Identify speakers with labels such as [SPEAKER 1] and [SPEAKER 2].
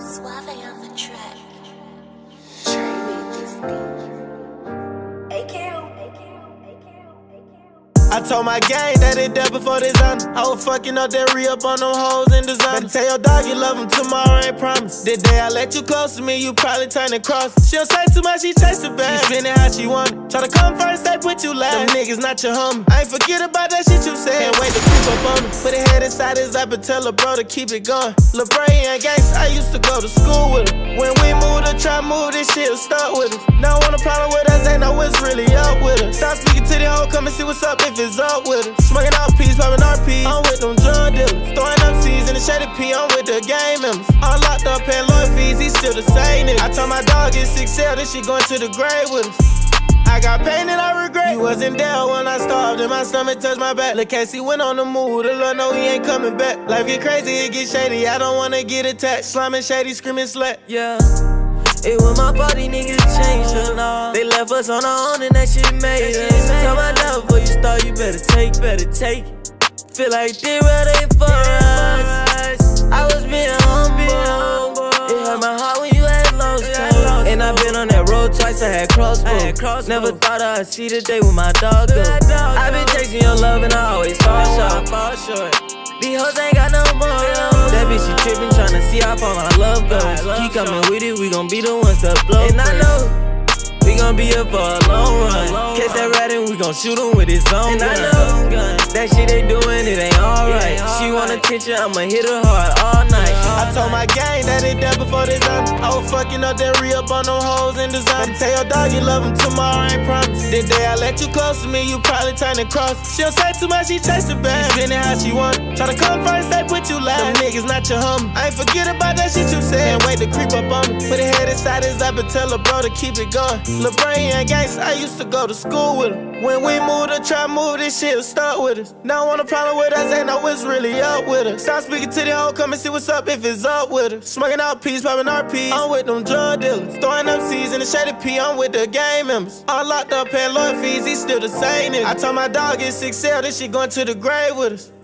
[SPEAKER 1] Suave on the track.
[SPEAKER 2] I told my gang that it dead before design. I was fucking up that re-up on them hoes in design. Better tell your dog you love him tomorrow, ain't promise. The day I let you close to me, you probably turn and cross. She don't say too much, she chase it back. She spin it how she want it. Try to come first, they put you last. Them niggas not your homie. I ain't forget about that shit you said. Can't wait to creep up on him. Put his head inside his app and tell a bro to keep it going. Lil' Bray ain't gangsta, I used to go to school with him. When we move to try move, this shit'll start with us. Now want a problem with us, ain't know what's really up with us. Stop speaking to the hoe, come and see what's up if it's up with us. Smoking out peas, popping RPs. I'm with them drug dealers. Throwing up C's in the shady P, I'm with the gang members. All locked up, paying lawyer fees, he still the same nigga. I told my dog it's 6L, this shit going to the grave with us. I got pain that I regret. You wasn't there when I starved and my stomach touched my back. Look, Casey went on the move, the Lord know he ain't coming back. Life get crazy, it get shady, I don't wanna get attached. Slimming shady, screaming slut.
[SPEAKER 3] Yeah, it was my fault, these niggas changed us. They left us on our own and that shit made us. Tell my dog before you start, you better take. Feel like this world ain't for us. I was being humble. It hurt my heart when you had lost touch. And I been on that road twice, I had crossbow. Never thought I'd see the day when my dog go. I been chasing your love and I always fall short. These hoes ain't got no more love. That bitch, she trippin', tryna see how far my love goes. Keep coming with it, we gon' be the ones to blow. And I know we gon' be here for a long run. Catch that rat and we gon' shoot him with his own gun. And I know that shit they doing, it ain't alright. She want attention, I'ma hit her hard all night.
[SPEAKER 2] I told my gang that it dead before design. I was fucking up that re-up on them hoes in design. Better tell your dog you love him tomorrow, ain't promise. The day I let you close to me, you probably turn and cross. She don't say too much, she chase it back. She spin it how she want it. Try to come first, they put you last. Them niggas not your homie. I ain't forget about that shit you said. Can't wait to creep up on him. Put his head inside his app and tell a bro to keep it going. Lil' Bray ain't gangsta, I used to go to school with him. When we move to try move, this shit'll start with us. Now want a problem with us, ain't know what's really up with us. Stop speaking to the hoe, come and see what's up if it's up with us. Smoking out peas, popping RPs. I'm with them drug dealers. Throwing up C's in the shady P, I'm with the gang members. All locked up, paying lawyer fees, he still the same nigga. I told my dog it's 6L, this shit going to the grave with us.